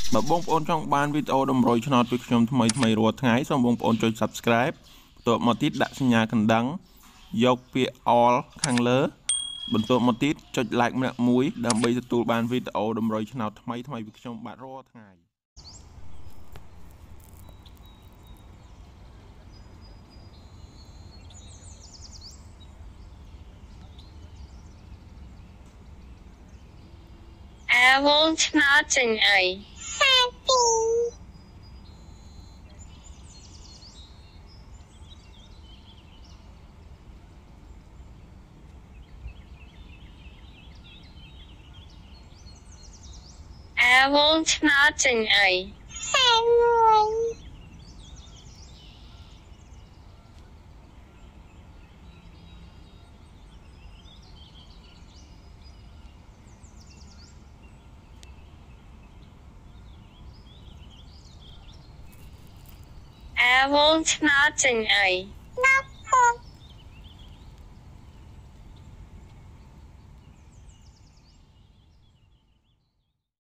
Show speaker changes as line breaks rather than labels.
បើបងប្អូនចង់បានវីដេអូតម្រុយឆ្នោតពីខ្ញុំថ្មីរាល់ថ្ងៃសូមបងប្អូនចុច Subscribe បន្ទាប់មកទៀតដាក់សញ្ញាកណ្ដឹងយកពាក្យ All ខាងលើបន្ទាប់មកទៀតចុច Like ម្នាក់មួយដើម្បីទទួលបានវីដេអូតម្រុយឆ្នោតថ្មីពីខ្ញុំបាទរាល់ថ្ងៃ
វងឆ្នោតចេញអីវងឆ្នោតចេញអីវងឆ្នោតចេញអី